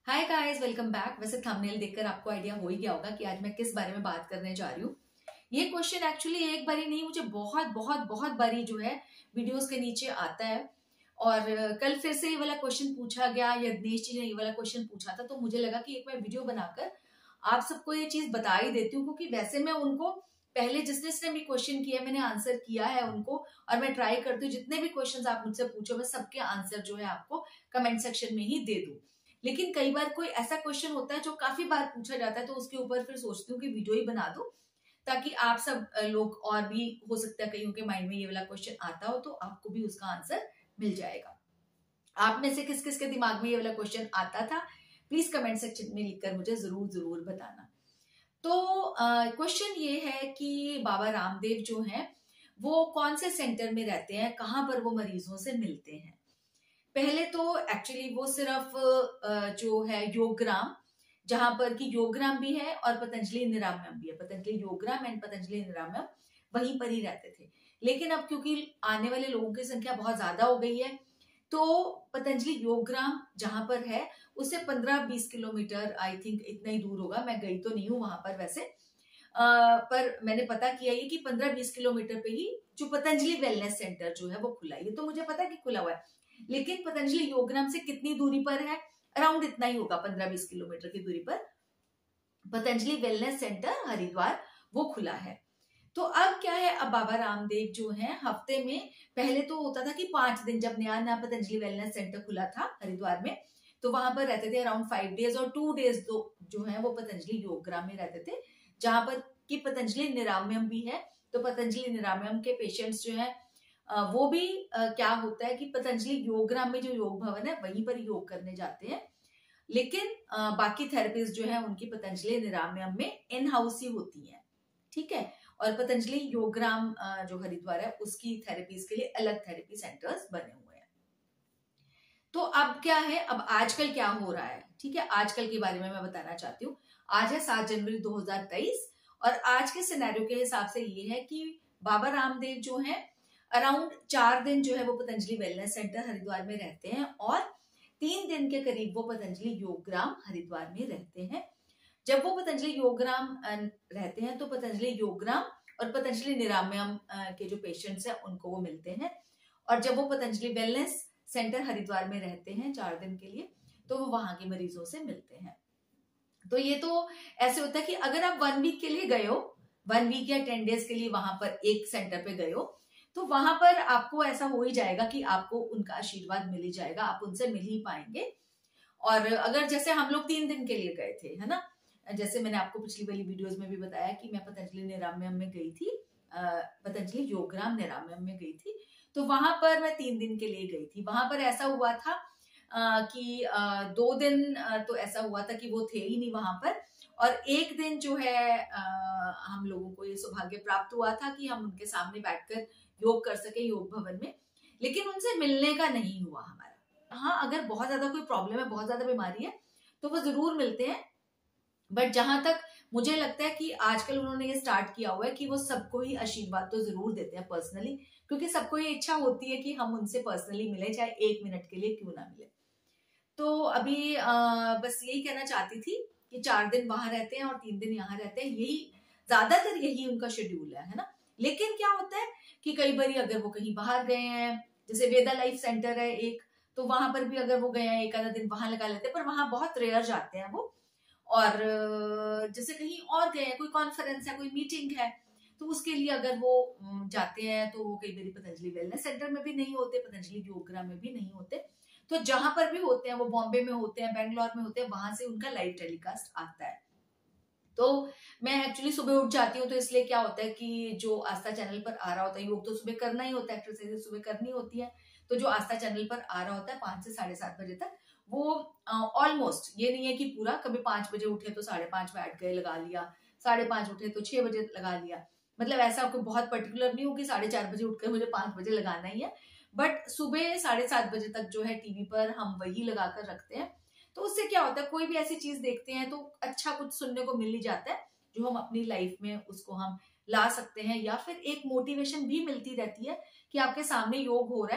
हाय guys, welcome back. वैसे thumbnail देखकर आपको आइडिया हो ही गया होगा कि आज मैं किस बारे में बात करने जा रही हूँ। ये क्वेश्चन एक्चुअली एक बारी नहीं, मुझे बहुत बहुत बहुत बारी जो है वीडियोस के नीचे आता है। और कल फिर से ये वाला क्वेश्चन पूछा गया, यज्ञेश जी ने ये वाला क्वेश्चन पूछा था, तो मुझे लगा कि एक मैं वीडियो बनाकर आप सबको ये चीज बता ही देती हूँ, क्योंकि वैसे मैं उनको पहले जिसने भी क्वेश्चन किया मैंने आंसर किया है उनको। और मैं ट्राई करती हूँ जितने भी क्वेश्चन आप मुझसे पूछो मैं सबके आंसर जो है आपको कमेंट सेक्शन में ही दे दूं। लेकिन कई बार कोई ऐसा क्वेश्चन होता है जो काफी बार पूछा जाता है, तो उसके ऊपर फिर सोचती हूँ कि वीडियो ही बना दूं, ताकि आप सब लोग, और भी हो सकता है कईयों के माइंड में ये वाला क्वेश्चन आता हो तो आपको भी उसका आंसर मिल जाएगा। आप में से किस किस के दिमाग में ये वाला क्वेश्चन आता था, प्लीज कमेंट सेक्शन में लिखकर मुझे जरूर जरूर बताना। तो क्वेश्चन ये है कि बाबा रामदेव जो हैं वो कौन से सेंटर में रहते हैं, कहाँ पर वो मरीजों से मिलते हैं। पहले तो एक्चुअली वो सिर्फ जो है योगग्राम, जहां पर कि योगग्राम भी है और पतंजलि निरामयम भी है, पतंजलि योगग्राम एंड पतंजलि निरामयम वहीं पर ही रहते थे। लेकिन अब क्योंकि आने वाले लोगों की संख्या बहुत ज्यादा हो गई है, तो पतंजलि योगग्राम जहां पर है उससे 15-20 किलोमीटर, आई थिंक इतना ही दूर होगा, मैं गई तो नहीं हूँ वहां पर वैसे, पर मैंने पता किया ये कि 15-20 किलोमीटर पे ही जो पतंजलि वेलनेस सेंटर जो है वो खुला है। ये तो मुझे पता कि खुला हुआ है, लेकिन पतंजलि योगग्राम से कितनी दूरी पर है, अराउंड इतना ही होगा, 15-20 किलोमीटर की दूरी पर पतंजलि वेलनेस सेंटर हरिद्वार वो खुला है। तो अब क्या है, अब बाबा रामदेव जो हैं हफ्ते में, पहले तो होता था कि 5 दिन, जब नया नया पतंजलि वेलनेस सेंटर खुला था हरिद्वार में, तो वहां पर रहते थे अराउंड 5 डेज, और 2 डेज जो है वो पतंजलि योगग्राम में रहते थे, जहां पर कि पतंजलि निरामयम भी है। तो पतंजलि निरामयम के पेशेंट्स जो है वो भी क्या होता है कि पतंजलि योगग्राम में जो योग भवन है वहीं पर योग करने जाते हैं। लेकिन बाकी थेरेपीज जो है उनकी पतंजलि निरामयम में इन हाउस ही होती है, ठीक है। और पतंजलि योगग्राम जो हरिद्वार है उसकी थेरेपीज के लिए अलग थेरेपी सेंटर्स बने हुए हैं। तो अब क्या है, अब आजकल क्या हो रहा है, ठीक है, आजकल के बारे में मैं बताना चाहती हूँ। आज है 7 जनवरी 2023, और आज के सिनेरियो के हिसाब से ये है कि बाबा रामदेव जो है अराउंड 4 दिन जो है वो पतंजलि वेलनेस सेंटर हरिद्वार में रहते हैं, और 3 दिन के करीब वो पतंजलि योगग्राम हरिद्वार में रहते हैं। जब वो पतंजलि योगग्राम रहते हैं तो पतंजलि योगग्राम और पतंजलि निरामयम के जो पेशेंट्स हैं उनको वो मिलते हैं। और जब वो पतंजलि वेलनेस सेंटर हरिद्वार में रहते हैं 4 दिन के लिए, तो वो वहां के मरीजों से मिलते हैं। तो ये तो ऐसे होता है कि अगर आप 1 वीक के लिए गए हो, 1 वीक या 10 डेज के लिए वहां पर एक सेंटर पे गए हो, तो वहां पर आपको ऐसा हो ही जाएगा कि आपको उनका आशीर्वाद मिल ही जाएगा, आप उनसे मिल ही पाएंगे। और अगर जैसे हम लोग 3 दिन के लिए गए थे, है ना, जैसे मैंने आपको पिछली वाली वीडियोस में भी बताया कि मैं पतंजलि निरामयम में गई थी, पतंजलि योगग्राम निरामयम में गई थी, तो वहां पर मैं 3 दिन के लिए गई थी। वहां पर ऐसा हुआ था कि 2 दिन तो ऐसा हुआ था कि वो थे ही नहीं वहां पर, और एक दिन जो है हम लोगों को ये सौभाग्य प्राप्त हुआ था कि हम उनके सामने बैठकर योग कर सके योग भवन में, लेकिन उनसे मिलने का नहीं हुआ हमारा। हाँ, अगर बहुत ज्यादा कोई प्रॉब्लम है, बहुत ज्यादा बीमारी है, तो वो जरूर मिलते हैं। बट जहां तक मुझे लगता है कि आजकल उन्होंने ये स्टार्ट किया हुआ है कि वो सबको ही आशीर्वाद तो जरूर देते हैं पर्सनली, क्योंकि सबको ये इच्छा होती है कि हम उनसे पर्सनली मिले, चाहे 1 मिनट के लिए क्यों ना मिले। तो अभी बस यही कहना चाहती थी कि 4 दिन वहां रहते हैं और 3 दिन यहाँ रहते हैं, यही ज्यादातर यही उनका शेड्यूल है ना। लेकिन क्या होता है कि कई बार अगर वो कहीं बाहर गए हैं, जैसे वेदा लाइफ सेंटर है एक, तो वहां पर भी अगर वो गए हैं एक आधा दिन वहां लगा लेते हैं, पर वहां बहुत रेयर जाते हैं वो। और जैसे कहीं और गए हैं, कोई कॉन्फ्रेंस है, कोई मीटिंग है, तो उसके लिए अगर वो जाते हैं तो वो कई बार पतंजलि वेलनेस सेंटर में भी नहीं होते, पतंजलि योगग्राम में भी नहीं होते। तो जहां पर भी होते हैं वो बॉम्बे में होते हैं, बेंगलोर में होते हैं, वहां से उनका लाइव टेलीकास्ट आता है। तो मैं एक्चुअली सुबह उठ जाती हूँ, तो इसलिए क्या होता है कि जो आस्था चैनल पर आ रहा होता है, योग तो सुबह करना ही होता है, एक्सरसाइज सुबह करनी होती है, तो जो आस्था चैनल पर आ रहा होता है 5 से 7:30 बजे तक, वो ऑलमोस्ट, ये नहीं है कि पूरा, कभी 5 बजे उठे तो 5:30 बैठ गए लगा लिया, 5:30 उठे तो 6 बजे लगा लिया, मतलब ऐसा कोई बहुत पर्टिकुलर नहीं हो कि 4:30 बजे उठकर मुझे 5 बजे लगाना ही है। बट सुबह 7:30 बजे तक जो है टीवी पर हम वही लगाकर रखते हैं। तो उससे क्या होता है, कोई भी ऐसी चीज देखते हैं तो अच्छा कुछ सुनने को मिल ही जाता है, जो हम अपनी लाइफ में उसको हम ला सकते हैं, या फिर एक मोटिवेशन भी मिलती रहती है कि आपके सामने योग हो रहा है,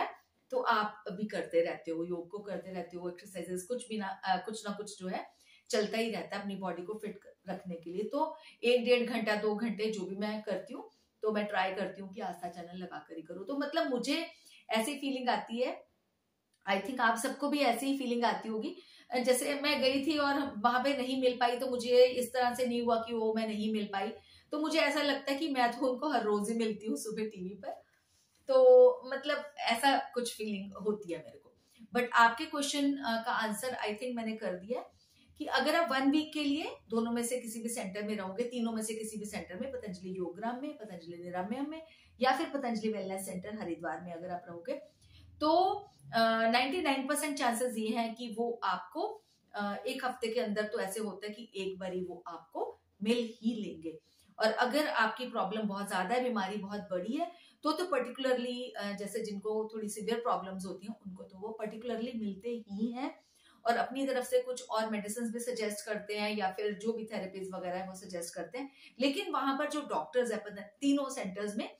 तो आप भी करते रहते हो, योग को करते रहते हो, एक्सरसाइजेस कुछ ना कुछ जो है चलता ही रहता है अपनी बॉडी को फिट रखने के लिए। तो 1-1.5 घंटा 2 घंटे जो भी मैं करती हूँ, तो मैं ट्राई करती हूँ कि आस्था चैनल लगा कर ही करूँ। तो मतलब मुझे ऐसी फीलिंग आती है, आई थिंक आप सबको भी ऐसी ही फीलिंग आती होगी। जैसे मैं गई थी और वहां पे नहीं मिल पाई, तो मुझे इस तरह से नहीं हुआ कि वो मैं नहीं मिल पाई, तो मुझे ऐसा लगता है कि मैं तो उनको हर रोज ही मिलती हूँ सुबह टीवी पर। तो मतलब ऐसा कुछ फीलिंग होती है मेरे को। बट आपके क्वेश्चन का आंसर आई थिंक मैंने कर दिया कि अगर आप 1 वीक के लिए दोनों में से किसी भी सेंटर में रहोगे, तीनों में से किसी भी सेंटर में, पतंजलि योगग्राम में, पतंजलि निरामयम में, या फिर पतंजलि वेलनेस सेंटर हरिद्वार में अगर आप रहोगे, तो 99% चांसेस ये हैं कि वो आपको 1 हफ्ते के अंदर तो ऐसे होता है कि एक बारी वो आपको मिल ही लेंगे। और अगर आपकी प्रॉब्लम बहुत ज्यादा है, बीमारी बहुत बड़ी है, तो पर्टिकुलरली जैसे जिनको थोड़ी सीवियर प्रॉब्लम्स होती हैं उनको तो वो पर्टिकुलरली मिलते ही हैं, और अपनी तरफ से कुछ और मेडिसिन भी सजेस्ट करते हैं, या फिर जो भी थेरेपीज वगैरह है वो सजेस्ट करते हैं। लेकिन वहां पर जो डॉक्टर्स है तीनों सेंटर्स में,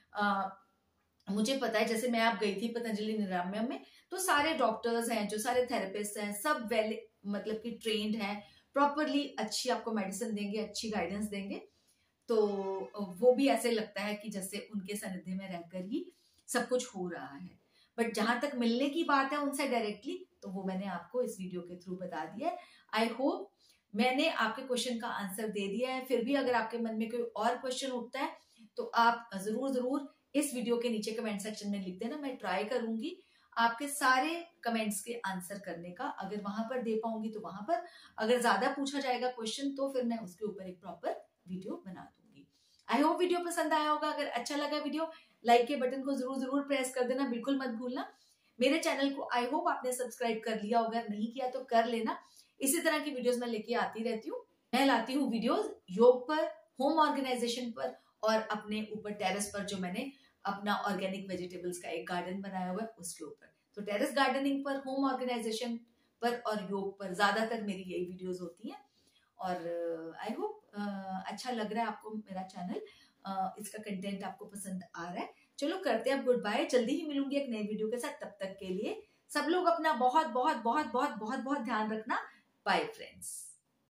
मुझे पता है, जैसे मैं आप गई थी पतंजलि निरामयम में, तो सारे डॉक्टर्स हैं, जो सारे थेरेपिस्ट हैं, सब वेल मतलब कि ट्रेन्ड हैं, प्रॉपरली अच्छी आपको मेडिसिन देंगे, अच्छी गाइडेंस देंगे। तो वो भी ऐसे लगता है कि जैसे उनके सानिध्य में रहकर ही सब कुछ हो रहा है। बट जहां तक मिलने की बात है उनसे डायरेक्टली, तो वो मैंने आपको इस वीडियो के थ्रू बता दिया है। आई होप मैंने आपके क्वेश्चन का आंसर दे दिया है। फिर भी अगर आपके मन में कोई और क्वेश्चन उठता है तो आप जरूर इस वीडियो के नीचे कमेंट सेक्शन में लिख देना। मैं ट्राई करूंगी आपके सारे कमेंट्स के आंसर करने का। अगर वहां पर दे पाऊंगी तो वहां पर, अगर ज्यादा पूछा जाएगा क्वेश्चन तो फिर मैं उसके ऊपर एक प्रॉपर वीडियो बना दूंगी। आई होप वीडियो पसंद आया होगा। अगर अच्छा लगा वीडियो, लाइक के बटन को जरूर प्रेस कर देना, बिल्कुल मत भूलना। मेरे चैनल को आई होप आपने सब्सक्राइब कर लिया होगा, नहीं किया तो कर लेना। इसी तरह की वीडियोस मैं लेके आती रहती हूँ। मैं लाती हूँ वीडियोस योग पर, होम ऑर्गेनाइजेशन पर, और अपने ऊपर टेरेस पर जो मैंने अपना ऑर्गेनिक वेजिटेबल्स का एक गार्डन बनाया हुआ है उसके ऊपर। तो टेरेस गार्डनिंग पर, होम ऑर्गेनाइजेशन पर और योग पर ज्यादातर मेरी यही वीडियोस होती हैं। और आई होप अच्छा लग रहा है आपको मेरा चैनल, इसका कंटेंट आपको पसंद आ रहा है। चलो करते हैं अब गुड बाय। जल्दी ही मिलूंगी एक नए वीडियो के साथ। तब तक के लिए सब लोग अपना बहुत बहुत बहुत बहुत बहुत बहुत ध्यान रखना। Bye friends.